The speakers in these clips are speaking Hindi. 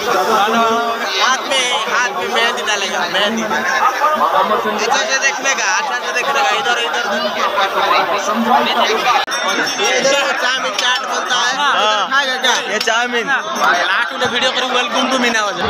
हाथ में मेहंदी डालेगा, मेहंदी। अच्छा से देखने का, अच्छा से देखने का। इधर चाउमीन चाट बनता है। खाएगा क्या ये चाउमीन? लास्ट में वीडियो करूँ, वेलकम टू मीना वजह।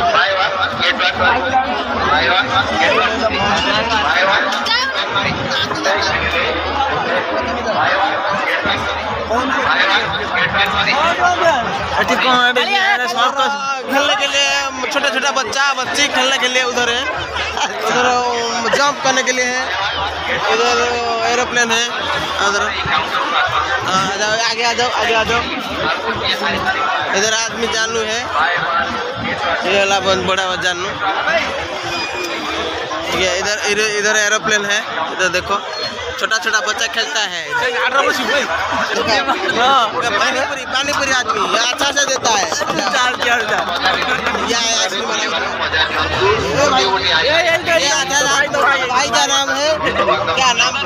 खेलने के लिए छोटा छोटा बच्ची खेलने के लिए उधर है, उधर जंप करने के लिए है, उधर एरोप्लेन है, उधर आगे आ जाओ। इधर आदमी जानू है, ये वाला बहुत बड़ा जानू। इधर एरोप्लेन है, इधर देखो छोटा छोटा बच्चा खेलता है। पानीपुरी आदमी ये अच्छा से देता है। भाई का नाम है क्या? नाम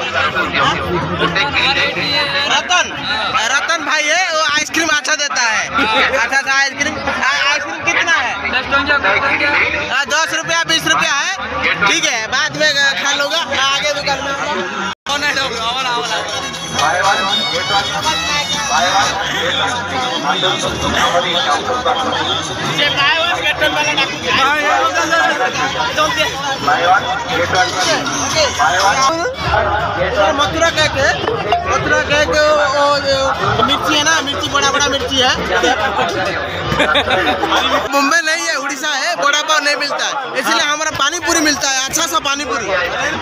रतन भाई है। वो आइसक्रीम अच्छा देता है, अच्छा सा आइसक्रीम कितना है? 10 रुपया 20 रुपया है। ठीक है, बाद में खा लूँगा, आगे दुकान में। मथुरा केक मिर्ची है ना, मिर्ची बड़ा मिर्ची है। मुंबई नहीं है, उड़ीसा है। बड़ा पाव नहीं मिलता है, इसलिए हमारा पानी पूरी मिलता है, अच्छा सा पानी पूरी।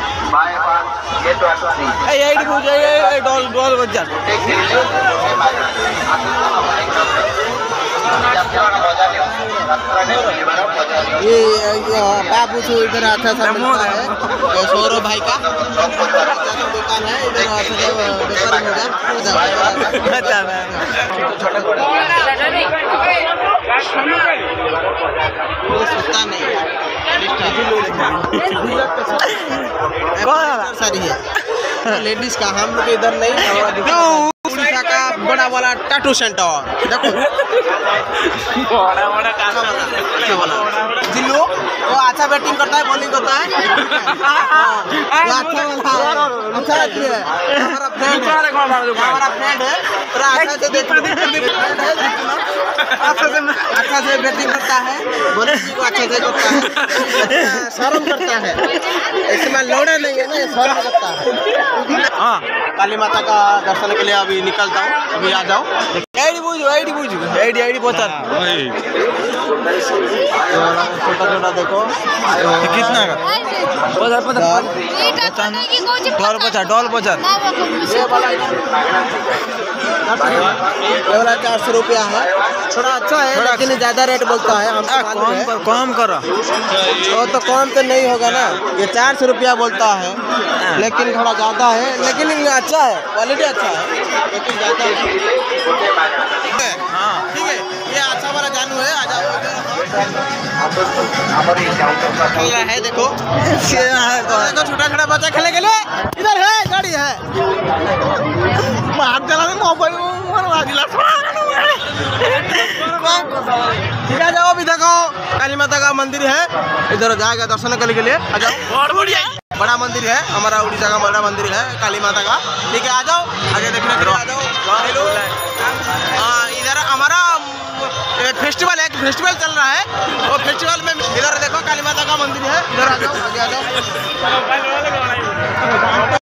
ये बाबू से इधर अच्छा सा मिलता है। सौरभ भाई का दुकान है, इधर सस्ता नहीं सारी है लेडीज का। हम लोग इधर नहीं, उड़ीसा का बड़ा वाला टैटू सेंटर देखो, जिल्लू वो अच्छा बैटिंग करता है, बॉलिंग करता है। अच्छा है, हमारा फ्रेंड है, अच्छा से बैटिंग करता है, बॉलिंग को अच्छा से करता है, शर्म करता है। इसमें लौड़ा नहीं है ना, शर्म करता है। हाँ, काली माता का दर्शन के लिए अभी निकलता हूँ, अभी आ जाओ। आईडी बोतल छोटा देखो कितना का? डॉल 400 रुपया है। थोड़ा अच्छा है, लेकिन ज्यादा रेट बोलता है। हम कम करो, वो तो कम तो नहीं होगा ना। ये 400 रुपया बोलता है, लेकिन थोड़ा ज्यादा है, लेकिन अच्छा है, क्वालिटी अच्छा है, लेकिन ज्यादा है। हाँ ठीक है, ये अच्छा वाला जानू है। आ जाओ है, देखो छोटा छोटा बच्चा खेलने के लिए इधर है, गाड़ी है। ठीक है, जाओ अभी देखो काली माता का मंदिर है, इधर जाएगा दर्शन करने के लिए। आ जाओ, बड़ा मंदिर है हमारा, उड़ीसा का बड़ा मंदिर है काली माता का। ठीक है, आ जाओ आगे देखने के लिए, आ जाओ। इधर हमारा फेस्टिवल चल रहा है, वो फेस्टिवल में इधर देखो काली माता का मंदिर है, इधर आ जाओ, आगे आ जाओ।